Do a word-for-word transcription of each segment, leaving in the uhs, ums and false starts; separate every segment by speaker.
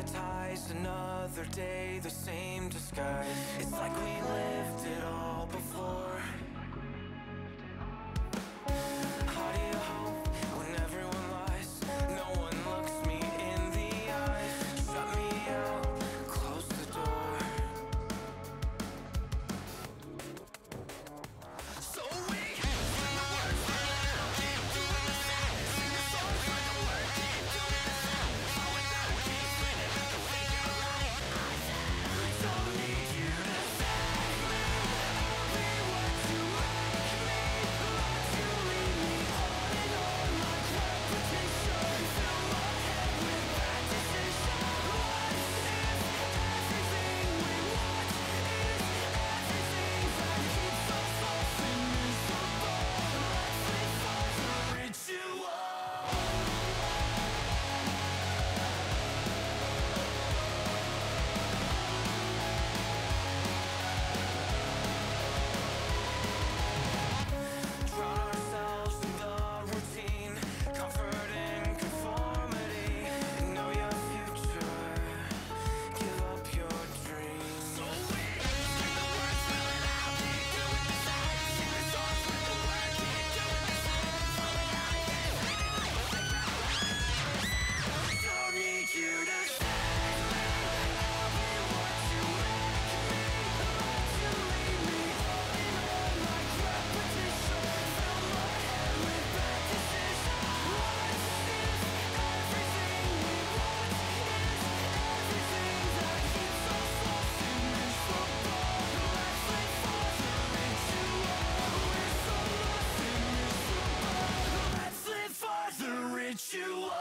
Speaker 1: ties, another day, the same disguise. It's like we lived it all before. How do you hope when everyone lies? No one looks me in the eyes. Shut me out, close the door. So we hit from the words that I keep doing the same. Sing the songs for the word, keep doing the same. Oh, and I keep winning, I can figure right. I don't need you to save me. I'll be what you make me. Let you lead me on and on like repetition. Fill my head with bad decisions. What if everything we want is everything that keeps us lost and miserable? Let's live for the ritual. Drown ourselves in the routine, comfort in conformity. Know your future, give up your dreams. So we sing the words really loud, keep doing the same. Sing the songs with the word, keep doing the same. Falling out again, feeling like a figure right. I don't need you to save me. I'll be what you make me. Let you lead me on and on like repetition. Fill my head with bad decisions. What if everything we want is everything that keeps us lost and miserable? Let's live for the ritual. We're so lost and miserable. Let's live for the ritual.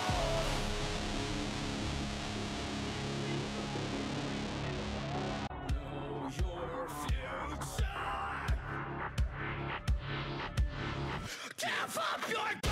Speaker 1: Know your future. Give up your